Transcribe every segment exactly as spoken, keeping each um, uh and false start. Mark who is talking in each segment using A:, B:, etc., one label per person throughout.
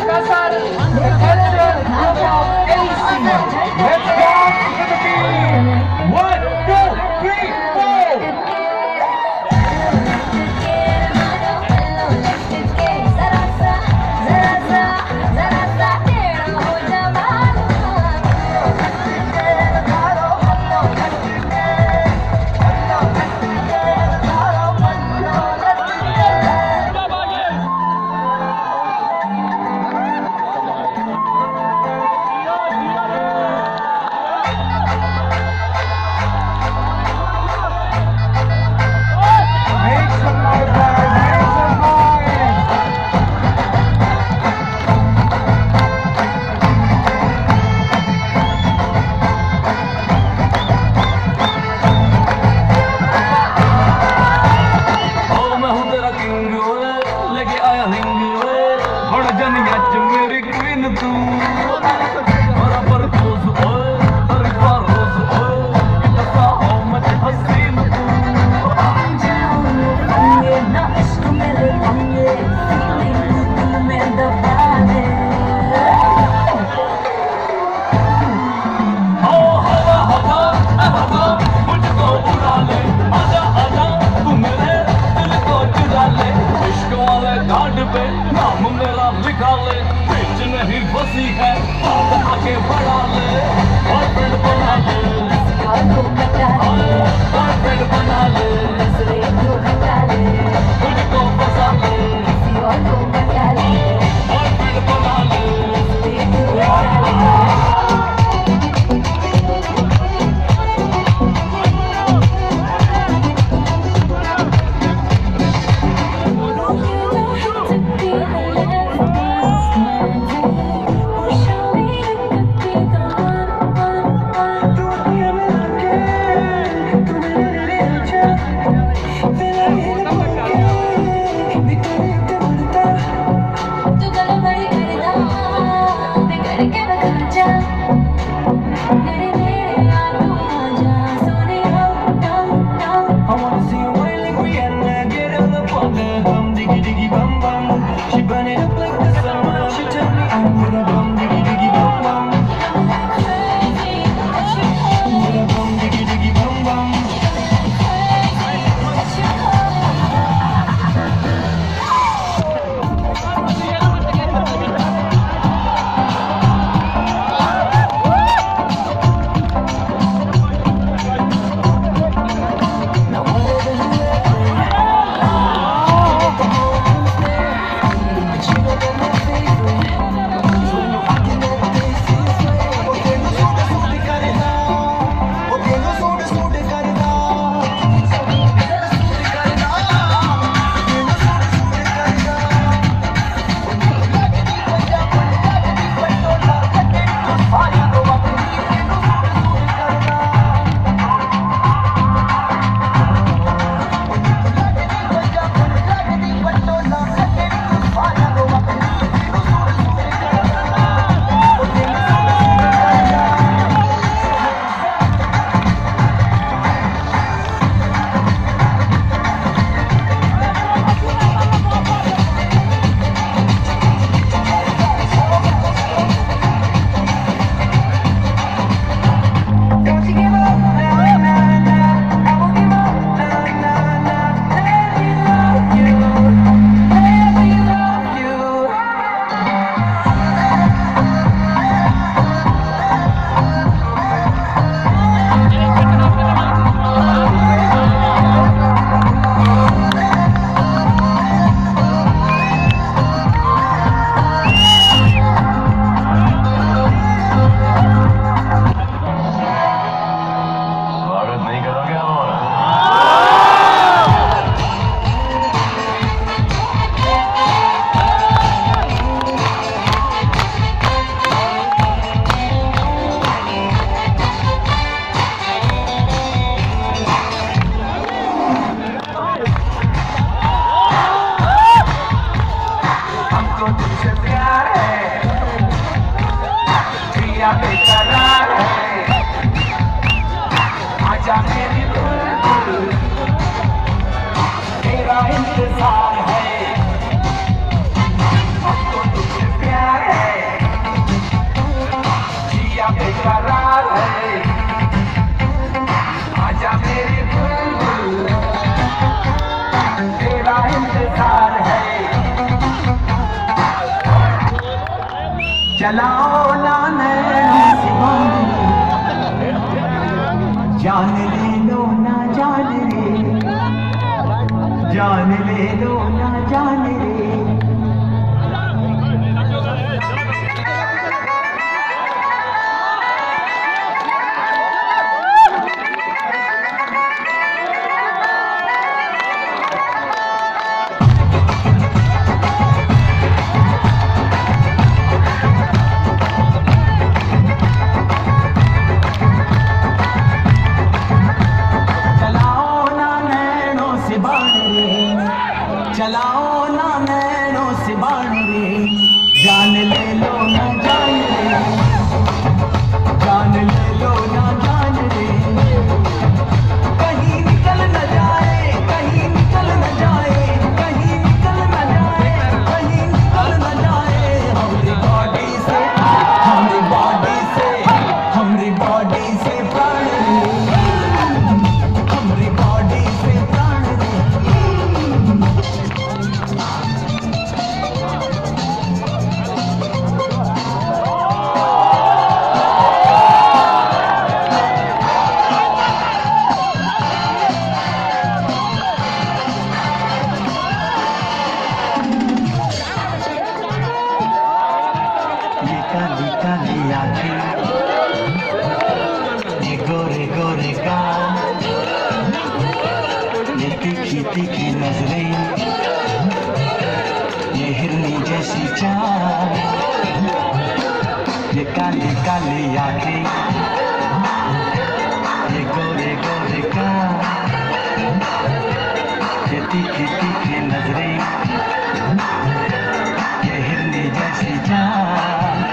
A: special requested group of A C. Let's dance to the beat. One, two, three, four. आगे बढ़ा ले और friend बना ले, और फ्रेंड बना ले, मुझको फंसा ले, और फ्रेंड बना ले।
B: इंतजार है, हमको तुझसे प्यार जान ले लो ना जान रे, जान ले लो ना जान रे। चलाओ ना नैनों से बाण रे, जान ले लो ना जान रे, जान ले लो ना जान रे। कहीं निकल न जाए, कहीं निकल न जाए, कहीं निकल न जाए, कहीं निकल न जाए हमारी बॉडी से, हमारी बॉडी से, हमारी बॉडी से प्राण रे, हमारी बॉडी से प्राण रे। काली काली आँखें, ये गोरे गोरे गाल, ये तीखी तीखी नजरें, ये हिरनी जैसी चाल, ये काली काली आँखें, ये गोरे गोरे गाल, ये तीखी तीखी नजरें, ये हिरनी जैसी चाल।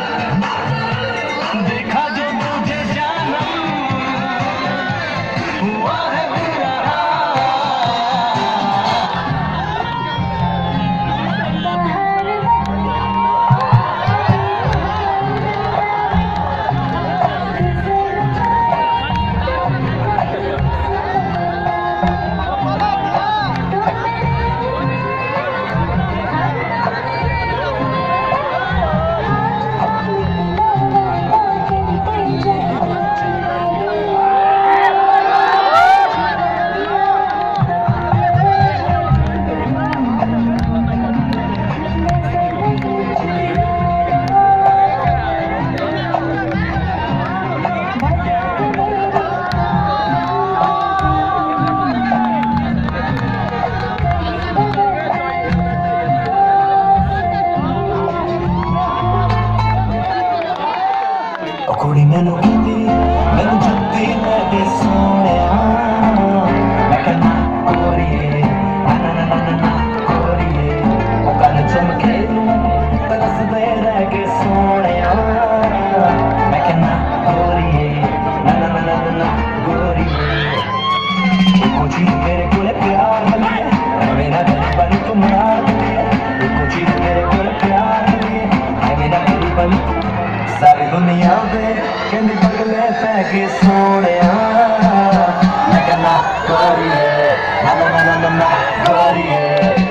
B: कुड़ी मैनू कहती मैनू जत्ती मैं सोने मैं कहना कोरिए ना ना ना ना ना कोरिए वो कल चमके तरस दे रह के सोने मैं कहना कोरिए ना ना ना ना ना कोरिए कुछ मेरे कोले प्यार है मेरा दिल पर तुम्हारा कुछ मेरे कोले प्यार है मेरा दिल पर सारी दुनिया दे कहनी पगले पैके सोने मैं कहना गोरिए ना ना ना ना ना गोरिए।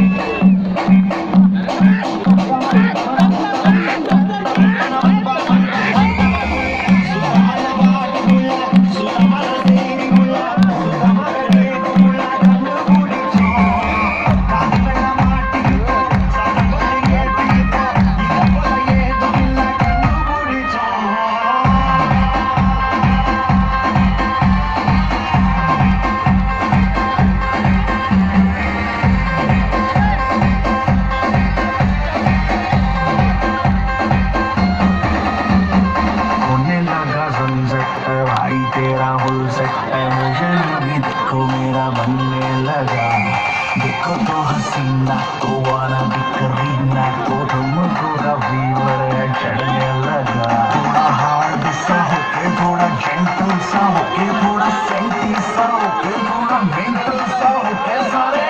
B: देखो मेरा बनने लगा देखो तो हसीना तो वाला भी करीना तो तुमको का फीवर चढ़ने लगा थोड़ा हार्ड सा होके थोड़ा जेंटल सा होके थोड़ा सेंटी सा होके थोड़ा मेंटल सा होके सारे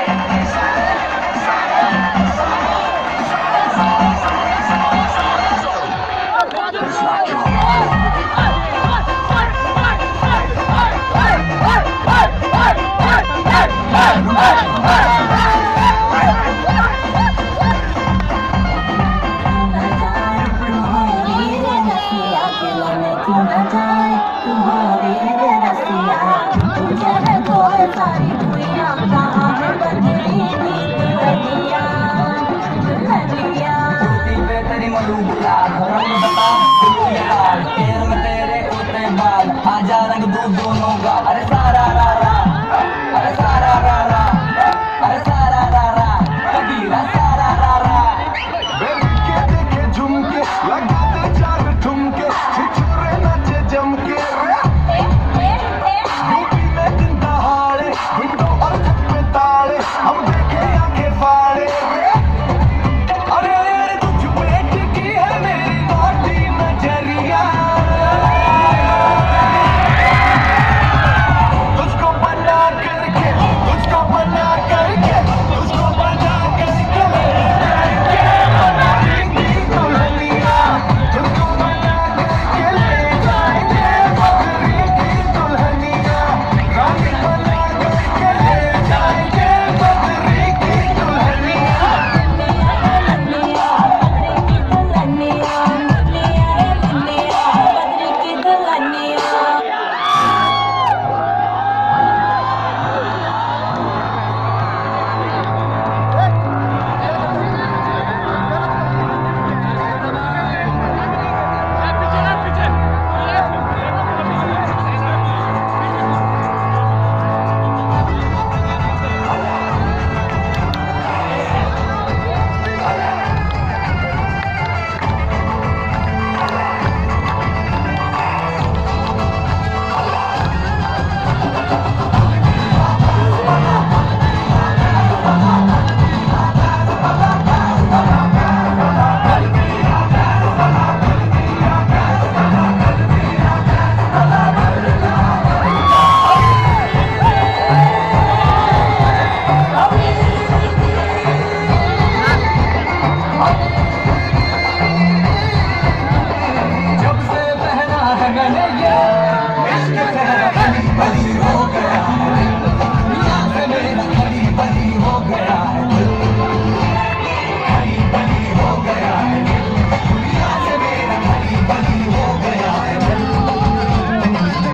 B: तुम्हारी रसिया
C: है कोई सारी